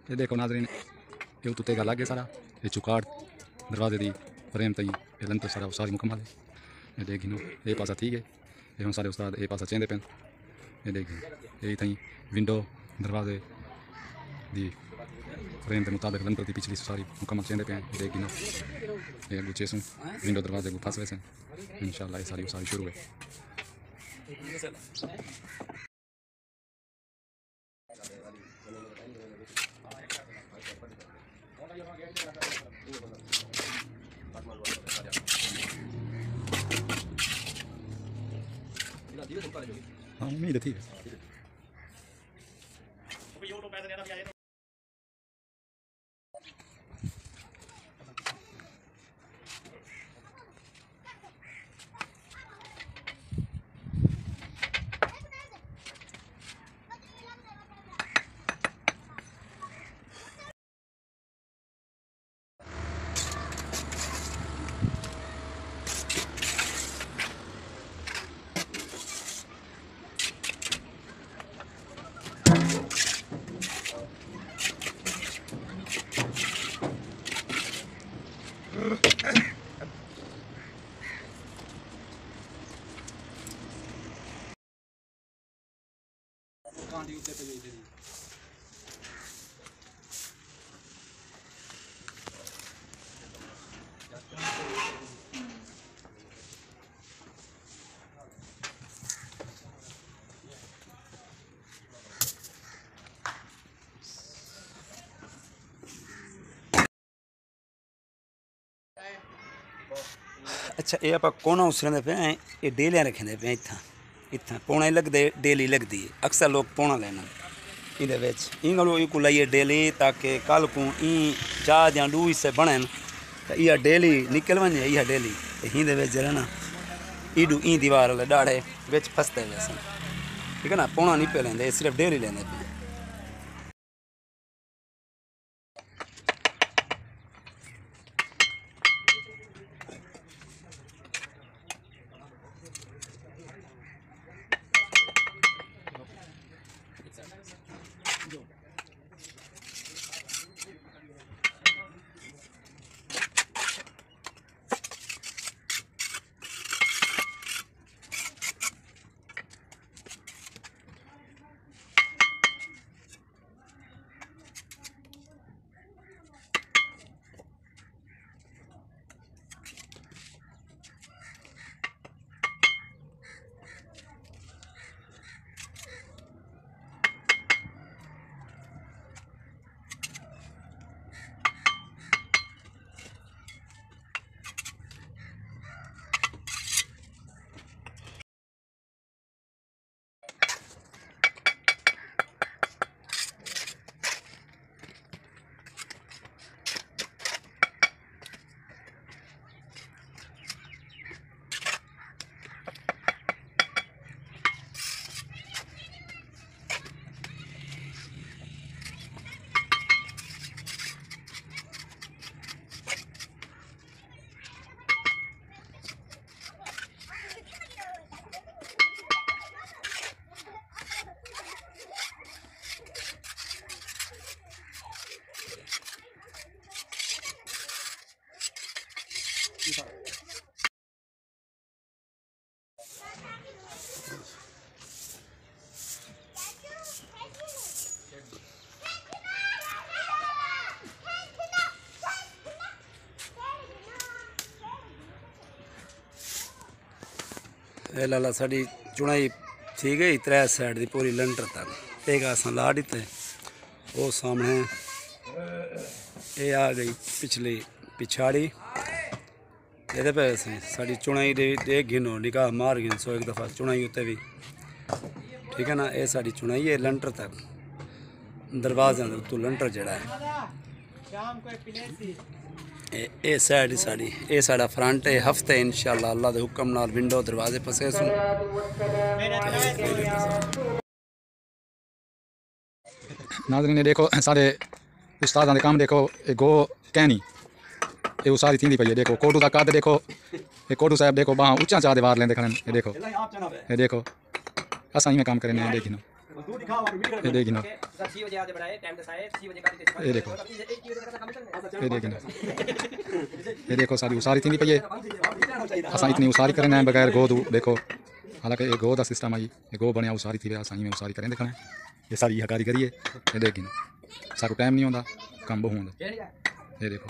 ये देखो नाज़रीन, ये उत्ते का लग सारा, ये चुकाड़ दरवाजे दी फ्रेम तई ये लंतर सारा सारी मुकम्मल है। ये देख गिनो, ये पासा ठीक है, ये हम सारे उस्ताद ये पासा चेंदे पे। ये देख ये थी विंडो दरवाजे दी फ्रेम के मुताबिक लंतर की पिछली सारी मुकम्मल चेंदे पे। ये देख गिनो, ये गुच्छे सुन विंडो दरवाजे को फंस वैसे इंशाल्लाह ये सारी शुरू है। हाँ उम्मीद थी। अच्छा ये आप कोना उसरते पे ये डेलियाँ रखेंदे पे इतना इतना पौना लगते डेली लगती है। अक्सर लोग पौना लेना ये इनको लाइए डेली ताकि कल को ई 4 या 2 हिस्से बने तो यह डेली निकल वे यह डेली हिंदे जरा ना ईडू ई दीवार वाले डाढ़े बिच फसते वैसे ठीक है ना। पौना नहीं पे लेंदे सिर्फ डेली लेंदे पे। ए लाला साड़ी चुनाई ठीक है 3 साइड की पूरी लंटर तक एक आसा ला दिते। वो सामने ये आ गई पिछली पिछाड़ी ये पे साड़ी चुनाई देख गिनो निकाह मार गिन सो एक दफ़ा चुनाई उत्ते भी ठीक है ना। ये साड़ी चुनाई है लंटर तक दरवाजे तो लंटर जड़ा है ये साइड साड़ी ये साड़ा फ्रंट है हफ्ते इंशाल्लाह अल्लाह के हुक्म नाल विंडो दरवाजे पसे सुन। नाज़रीन ने देखो सारे उस्ताद काम देखो ये गो कहनी ये वो सारी थी पई है। देखो कोटू का कद देखो ये कोटू साहब देखो बाह ऊंचा चाह दीवार लेंदे खड़े ये देखो असा ही में काम करें देखी ये देखिए ना, ये देखो, ये देखिए ना, ये देखो सारी उसारी थी पई है। असां इतनी उसारी करना है बगैर गोद देखो, हालांकि ये गोद का सिस्टम आई, ये गो बनया उसारी थी असां में उसारी करें देखना है। ये सारी कारीगरी है। ये देखिए ना, सारू टाइम नहीं होता, कम बहु होंदा। ये देखो